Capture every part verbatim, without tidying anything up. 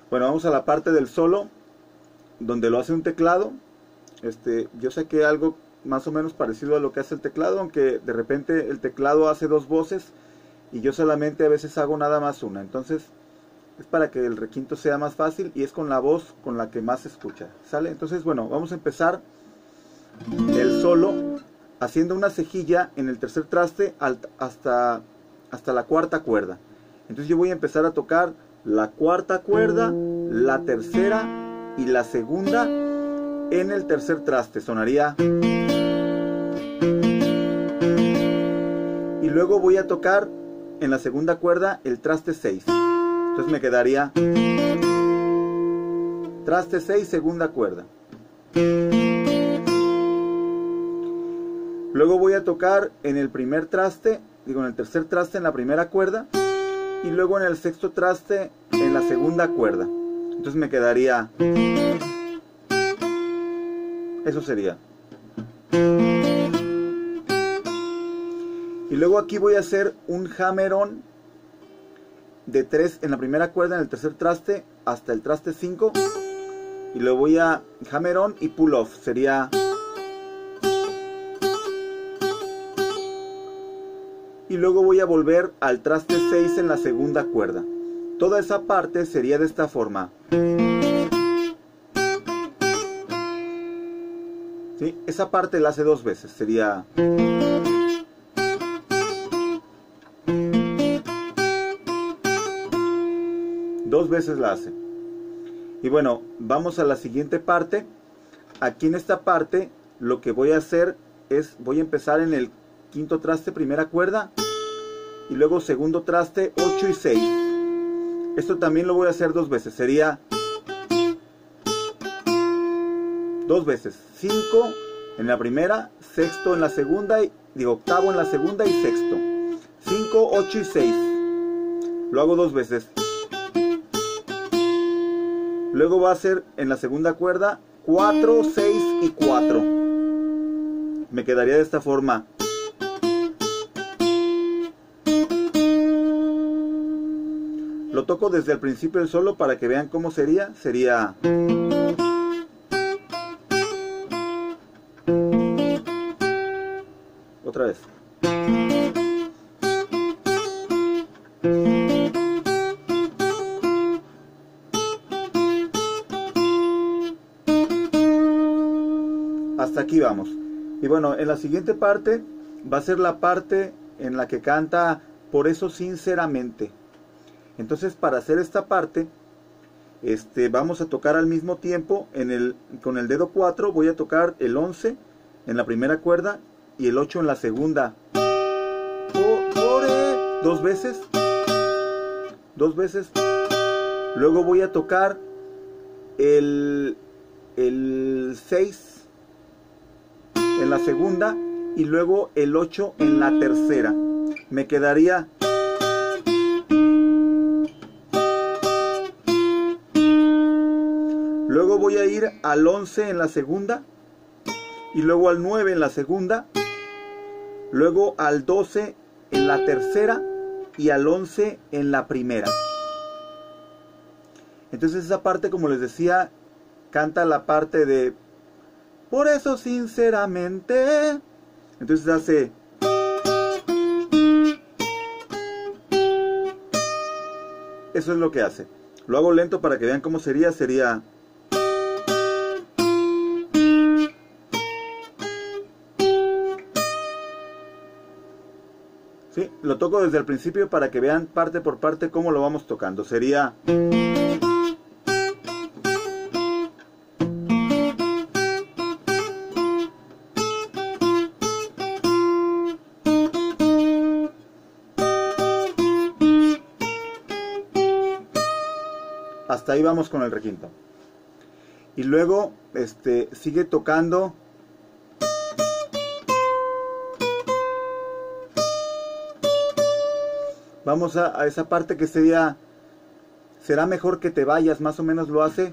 Bueno, vamos a la parte del solo, donde lo hace un teclado. Este, yo saqué algo más o menos parecido a lo que hace el teclado, aunque de repente el teclado hace dos voces y yo solamente a veces hago nada más una. Entonces es para que el requinto sea más fácil y es con la voz con la que más se escucha, ¿sale? Entonces, bueno, vamos a empezar el solo haciendo una cejilla en el tercer traste hasta, hasta la cuarta cuerda. Entonces yo voy a empezar a tocar la cuarta cuerda, la tercera y la segunda en el tercer traste. Sonaría. Y luego voy a tocar en la segunda cuerda el traste seis. Entonces me quedaría traste seis, segunda cuerda. Luego voy a tocar en el primer traste, digo en el tercer traste en la primera cuerda, y luego en el sexto traste en la segunda cuerda. Entonces me quedaría, eso sería. Y luego aquí voy a hacer un hammer-on de tres en la primera cuerda en el tercer traste hasta el traste cinco, y luego voy a hammer-on y pull-off, sería. Y luego voy a volver al traste seis en la segunda cuerda. Toda esa parte sería de esta forma. ¿Sí? Esa parte la hace dos veces, sería. Dos veces la hace. Y bueno, vamos a la siguiente parte. Aquí en esta parte lo que voy a hacer es, voy a empezar en el quinto traste, primera cuerda, y luego segundo traste, ocho y seis. Esto también lo voy a hacer dos veces, sería dos veces, cinco en la primera, sexto en la segunda, y, digo octavo en la segunda y sexto, cinco, ocho y seis. Lo hago dos veces. Luego va a ser en la segunda cuerda cuatro, seis y cuatro. Me quedaría de esta forma. Lo toco desde el principio del solo para que vean cómo sería. Sería. Otra vez. Hasta aquí vamos. Y bueno, en la siguiente parte va a ser la parte en la que canta Por eso sinceramente. Entonces, para hacer esta parte, este, vamos a tocar al mismo tiempo, en el, con el dedo cuatro voy a tocar el once en la primera cuerda y el ocho en la segunda. Por, por, eh, dos veces. Dos veces. Luego voy a tocar el, el seis en la segunda y luego el ocho en la tercera. Me quedaría. Luego voy a ir al once en la segunda, y luego al nueve en la segunda, luego al doce en la tercera y al once en la primera. Entonces esa parte, como les decía, canta la parte de por eso sinceramente. Entonces hace. Eso es lo que hace. Lo hago lento para que vean cómo sería. Sería. ¿Sí? Lo toco desde el principio para que vean parte por parte cómo lo vamos tocando. Sería. Hasta ahí vamos con el requinto. Y luego este, sigue tocando. Vamos a, a esa parte que sería. Será mejor que te vayas, más o menos lo hace.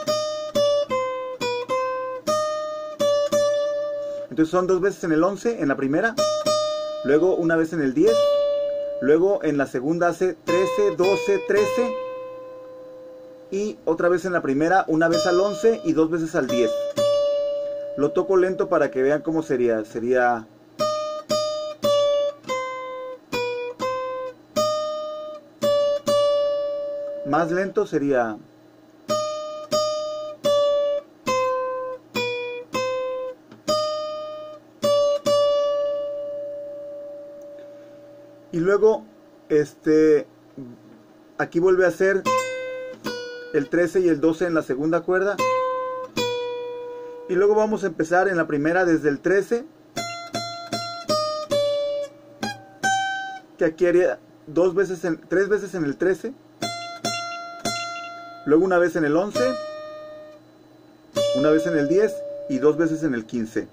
Entonces son dos veces en el once, en la primera. Luego una vez en el diez. Luego en la segunda hace trece, doce, trece. y otra vez en la primera, una vez al once y dos veces al diez. Lo toco lento para que vean cómo sería. Sería... Más lento sería... Y luego, este, aquí vuelve a ser el trece y el doce en la segunda cuerda. Y luego vamos a empezar en la primera desde el trece. Que aquí haría dos veces en, tres veces en el trece. Luego una vez en el once. Una vez en el diez y dos veces en el quince.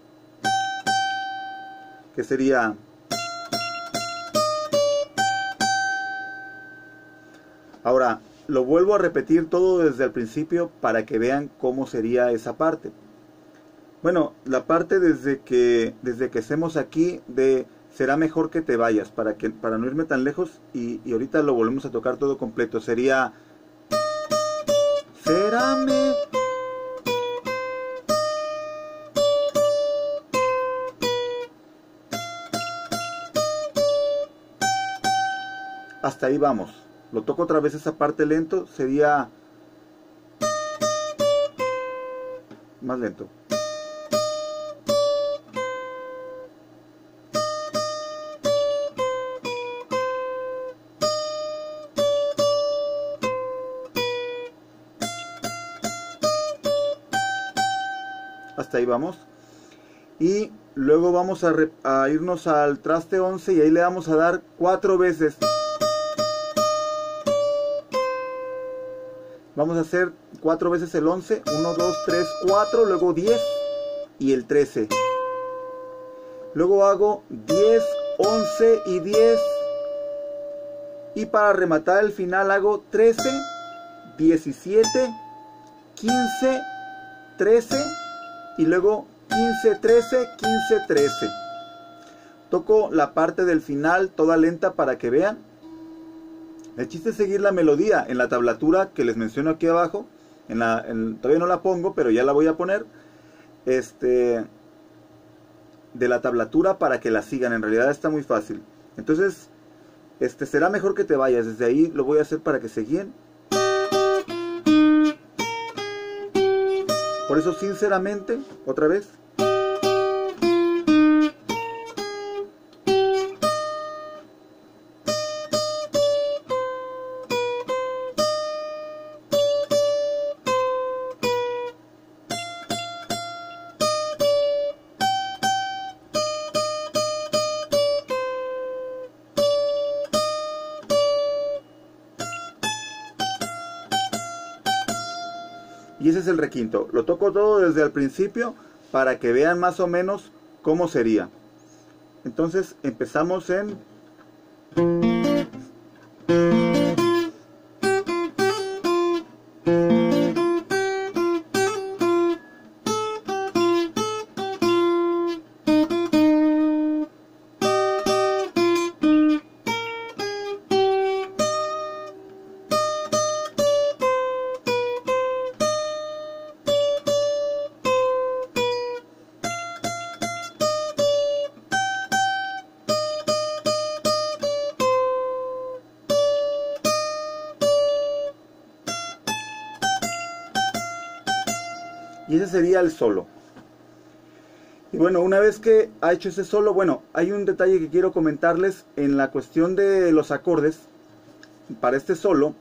Que sería... Ahora, lo vuelvo a repetir todo desde el principio para que vean cómo sería esa parte. Bueno, la parte desde que desde que estemos aquí de será mejor que te vayas, para que para no irme tan lejos, y, y ahorita lo volvemos a tocar todo completo. Sería... Será me... Hasta ahí vamos. Lo toco otra vez esa parte lento, sería más lento. Hasta ahí vamos. Y luego vamos a, re, a irnos al traste once y ahí le vamos a dar cuatro veces. Vamos a hacer cuatro veces el once, uno, dos, tres, cuatro, luego diez y el trece. Luego hago diez, once y diez. Y para rematar el final hago trece, diecisiete, quince, trece y luego quince, trece, quince, trece. Toco la parte del final toda lenta para que vean. El chiste es seguir la melodía en la tablatura que les menciono aquí abajo. En la, en, todavía no la pongo, pero ya la voy a poner. Este, de la tablatura para que la sigan. En realidad está muy fácil. Entonces, este, será mejor que te vayas. Desde ahí lo voy a hacer para que se guíen. Por eso, sinceramente, otra vez. Y ese es el requinto. Lo toco todo desde el principio para que vean más o menos cómo sería. Entonces empezamos en... Y ese sería el solo. Y bueno, una vez que ha hecho ese solo, bueno, hay un detalle que quiero comentarles en la cuestión de los acordes. Para este solo,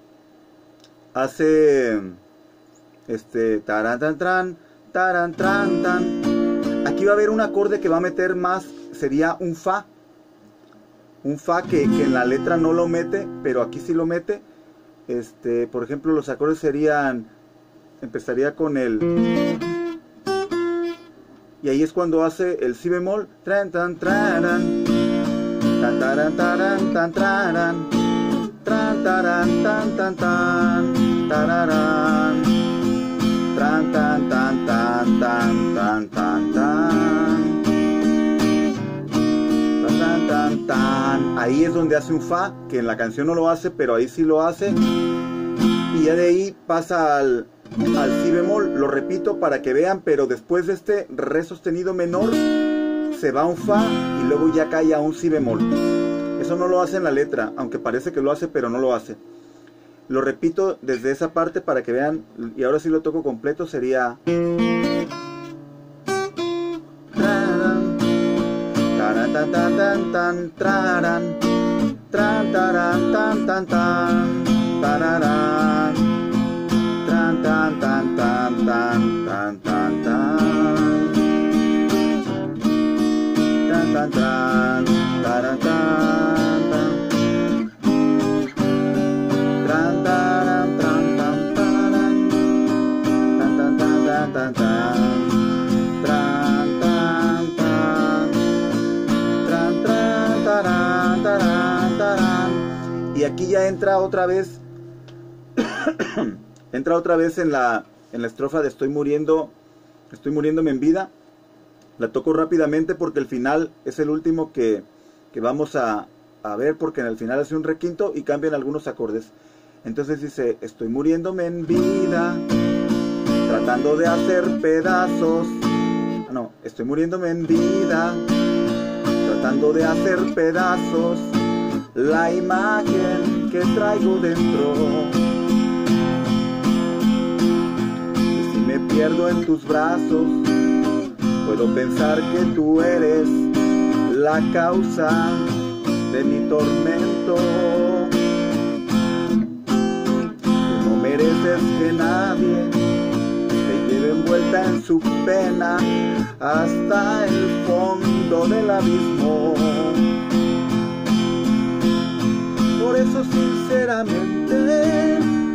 hace este taran tan tran, taran tran tan. Aquí va a haber un acorde que va a meter más, sería un fa. Un fa que, que en la letra no lo mete, pero aquí sí lo mete. Este, por ejemplo, los acordes serían... Empezaría con el... Y ahí es cuando hace el si bemol. Tran, tan, traran. Tan, taran, taran, tan, traran. Tran, taran, tan, tan, tan. Tararán. Tran, tan, tan, tan, tan, tan, tan, tan. Tan, tan, tan. Ahí es donde hace un fa, que en la canción no lo hace, pero ahí sí lo hace. y ya de ahí pasa al, al si bemol. Lo repito para que vean, pero después de este re sostenido menor se va a un fa y luego ya cae a un si bemol. Eso no lo hace en la letra, aunque parece que lo hace, pero no lo hace. Lo repito desde esa parte para que vean, y ahora sí lo toco completo, sería... Tan tan tan tan traran, tran taran tan tan tan tararán, tran tan tan tan tan tan tan tan tan tan taran tan tran taran tran tan taran tan tan tan tan tan. Y aquí ya entra otra vez entra otra vez en la en la estrofa de estoy muriendo, estoy muriéndome en vida. La toco rápidamente porque el final es el último que, que vamos a, a ver, porque en el final hace un requinto y cambian algunos acordes. Entonces dice, estoy muriéndome en vida, tratando de hacer pedazos. No, estoy muriéndome en vida, tratando de hacer pedazos la imagen que traigo dentro. Y si me pierdo en tus brazos, puedo pensar que tú eres la causa de mi tormento. Tú no mereces que nadie te lleve envuelta en su pena hasta el fondo del abismo. Por eso sinceramente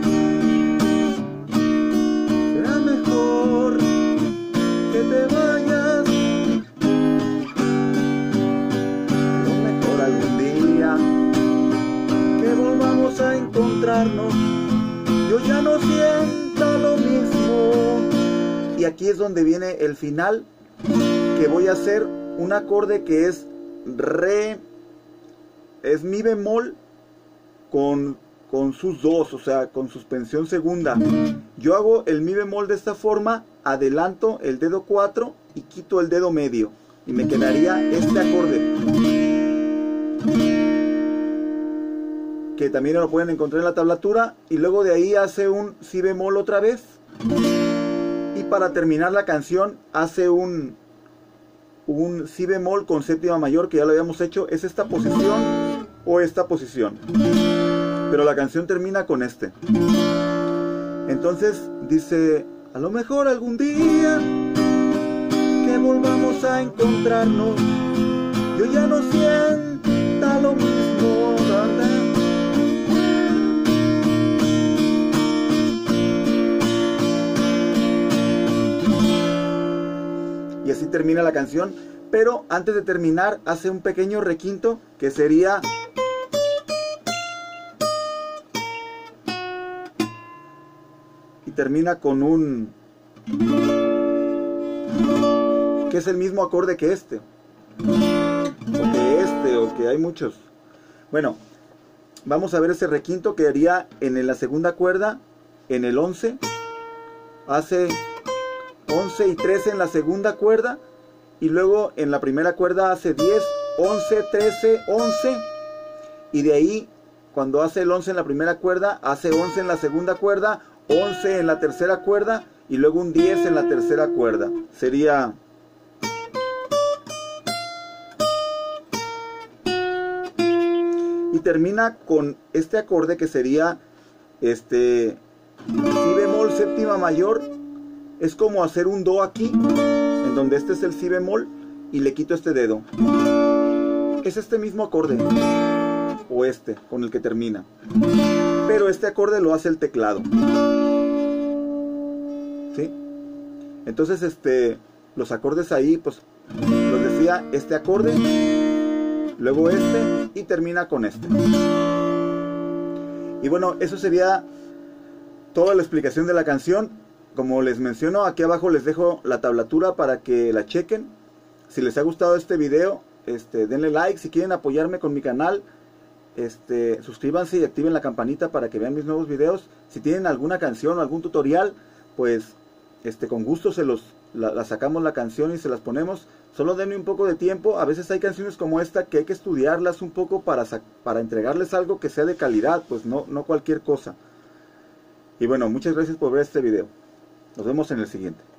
será mejor que te vayas. A lo mejor algún día que volvamos a encontrarnos, yo ya no siento lo mismo. Y aquí es donde viene el final, que voy a hacer un acorde que es re, es mi bemol con, con sus dos, o sea, con suspensión segunda. Yo hago el mi bemol de esta forma, adelanto el dedo cuatro y quito el dedo medio, y me quedaría este acorde, que también lo pueden encontrar en la tablatura, y luego de ahí hace un si bemol otra vez, y para terminar la canción hace un un si bemol con séptima mayor, que ya lo habíamos hecho. Es esta posición o esta posición, pero la canción termina con este. Entonces dice, a lo mejor algún día que volvamos a encontrarnos, yo ya no sienta lo mismo, ¿verdad? Y así termina la canción, pero antes de terminar hace un pequeño requinto que sería... y termina con un... que es el mismo acorde que este, o que este, o que hay muchos. Bueno, vamos a ver ese requinto que haría en la segunda cuerda, en el once, hace... once y trece en la segunda cuerda, y luego en la primera cuerda hace diez, once, trece, once, y de ahí cuando hace el once en la primera cuerda hace once en la segunda cuerda, once en la tercera cuerda y luego un diez en la tercera cuerda. Sería... y termina con este acorde que sería este si bemol séptima mayor. Es como hacer un do aquí, en donde este es el si bemol, y le quito este dedo. Es este mismo acorde, o este, con el que termina. Pero este acorde lo hace el teclado. ¿Sí? Entonces, este, los acordes ahí, pues, los decía, este acorde, luego este, y termina con este. Y bueno, eso sería toda la explicación de la canción. Como les menciono, aquí abajo les dejo la tablatura para que la chequen. Si les ha gustado este video, este, denle like. Si quieren apoyarme con mi canal, este, suscríbanse y activen la campanita para que vean mis nuevos videos. Si tienen alguna canción o algún tutorial, pues este, con gusto se los la, la sacamos la canción y se las ponemos. Solo denme un poco de tiempo. A veces hay canciones como esta que hay que estudiarlas un poco para, para entregarles algo que sea de calidad, pues no, no cualquier cosa. Y bueno, muchas gracias por ver este video. Nos vemos en el siguiente.